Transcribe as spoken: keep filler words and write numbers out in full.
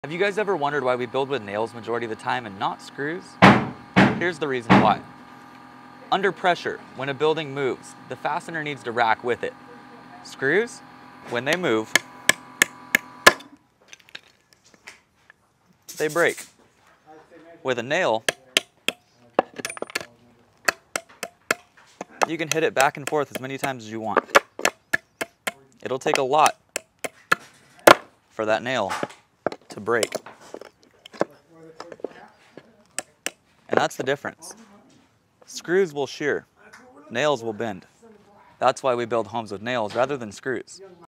Have you guys ever wondered why we build with nails majority of the time and not screws? Here's the reason why. Under pressure, when a building moves, the fastener needs to rack with it. Screws, when they move, they break. With a nail, you can hit it back and forth as many times as you want. It'll take a lot for that nail to break. And that's the difference. Screws will shear, nails will bend. That's why we build homes with nails rather than screws.